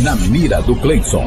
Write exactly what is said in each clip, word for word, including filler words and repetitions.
na mira do Cleidson.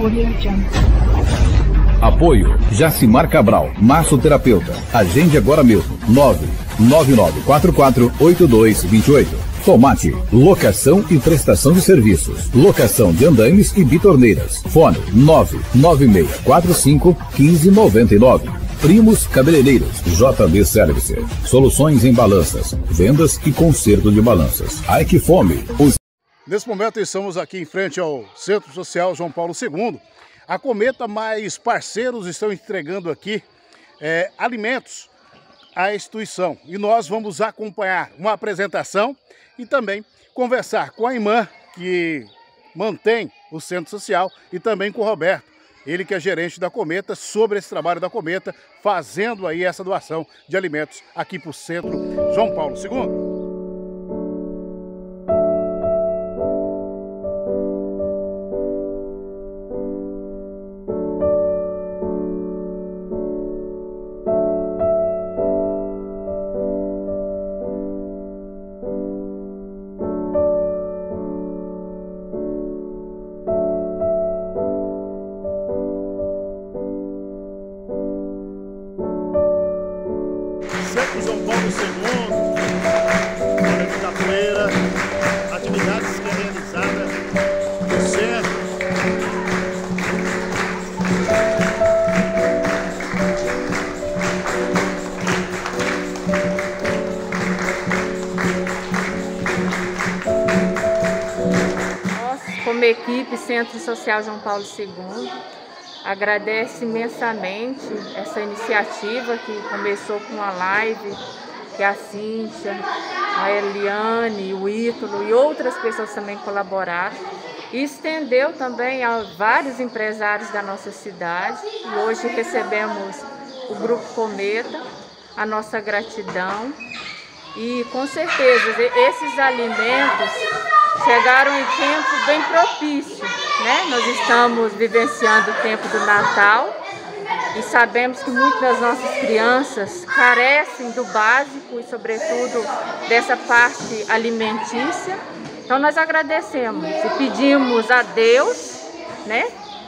Apoio Jacimar Cabral, massoterapeuta. Agende agora mesmo. nove nove nove quatro quatro oito dois dois oito. Tomate, locação e prestação de serviços. Locação de andaimes e bitorneiras. Fone nove nove seis quatro cinco um cinco nove nove. Primos Cabeleireiros, J B Service. Soluções em balanças, vendas e conserto de balanças. Ai que fome! Os... Nesse momento estamos aqui em frente ao Centro Social João Paulo segundo. A Cometa mais parceiros estão entregando aqui é, alimentos à instituição. E nós vamos acompanhar uma apresentação e também conversar com a irmã que mantém o Centro Social e também com o Roberto, ele que é gerente da Cometa, sobre esse trabalho da Cometa, fazendo aí essa doação de alimentos aqui para o Centro João Paulo segundo. Centro João Paulo segundo, quinta-feira, atividades que é realizada no centro. Nós, como equipe Centro Social João Paulo segundo, agradece imensamente essa iniciativa que começou com a live, que a Cíntia, a Eliane, o Ítalo e outras pessoas também colaboraram. E estendeu também a vários empresários da nossa cidade. E hoje recebemos o Grupo Cometa, a nossa gratidão. E com certeza esses alimentos chegaram em tempo bem propício, né? Nós estamos vivenciando o tempo do Natal e sabemos que muitas das nossas crianças carecem do básico e, sobretudo, dessa parte alimentícia. Então, nós agradecemos e pedimos a Deus, né?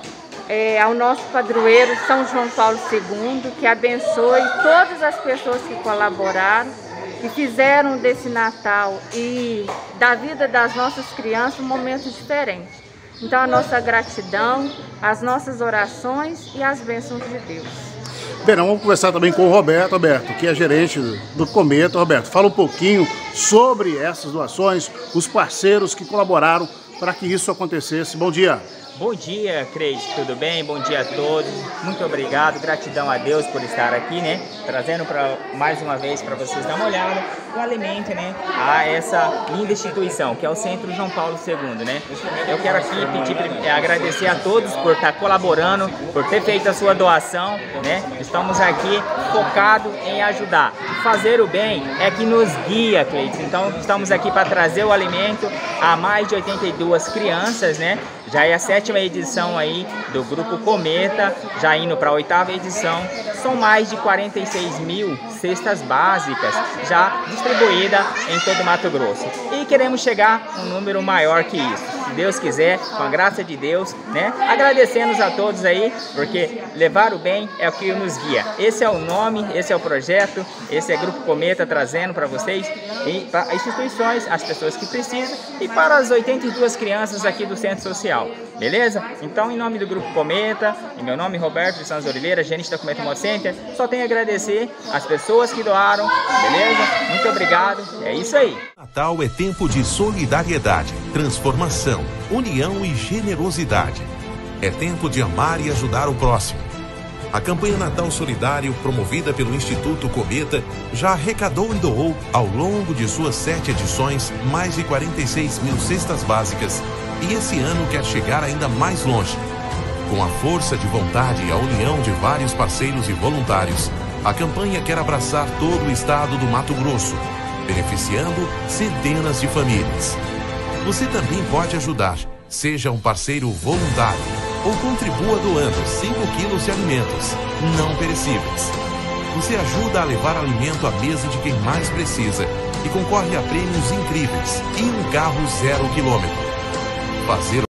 É, ao nosso padroeiro São João Paulo segundo, que abençoe todas as pessoas que colaboraram e fizeram desse Natal e da vida das nossas crianças um momento diferente. Então, a nossa gratidão, as nossas orações e as bênçãos de Deus. Bem, vamos conversar também com o Roberto, Roberto, que é gerente do Cometa. Roberto, fala um pouquinho sobre essas doações, os parceiros que colaboraram para que isso acontecesse. Bom dia. Bom dia, Cleide, tudo bem? Bom dia a todos. Muito obrigado, gratidão a Deus por estar aqui, né? Trazendo pra, mais uma vez para vocês dar uma olhada o alimento, né? A essa linda instituição, que é o Centro João Paulo segundo, né? Eu quero aqui pedir, é, agradecer a todos por estar colaborando, por ter feito a sua doação, né? Estamos aqui focados em ajudar. Fazer o bem é que nos guia, Cleide. Então, estamos aqui para trazer o alimento a mais de oitenta e duas crianças, né? Já é a sétima edição aí do Grupo Cometa, já indo para a oitava edição. São mais de quarenta e seis mil cestas básicas já distribuídas em todo o Mato Grosso. E queremos chegar a um número maior que isso. Se Deus quiser, com a graça de Deus, né? Agradecemos a todos aí, porque levar o bem é o que nos guia. Esse é o nome, esse é o projeto, esse é o Grupo Cometa trazendo para vocês e para instituições, as pessoas que precisam e para as oitenta e duas crianças aqui do Centro Social. Beleza? Então, em nome do Grupo Cometa, em meu nome, Roberto de Santos Oliveira, gerente da Cometa Mod Center, só tenho a agradecer as pessoas que doaram, beleza? Muito obrigado, é isso aí. Natal é tempo de solidariedade, transformação, união e generosidade. É tempo de amar e ajudar o próximo. A campanha Natal Solidário, promovida pelo Instituto Cometa, já arrecadou e doou, ao longo de suas sete edições, mais de quarenta e seis mil cestas básicas, e esse ano quer chegar ainda mais longe. Com a força de vontade e a união de vários parceiros e voluntários, a campanha quer abraçar todo o estado do Mato Grosso, beneficiando centenas de famílias. Você também pode ajudar. Seja um parceiro voluntário ou contribua doando cinco quilos de alimentos não perecíveis. Você ajuda a levar alimento à mesa de quem mais precisa e concorre a prêmios incríveis e um carro zero quilômetro. Fazer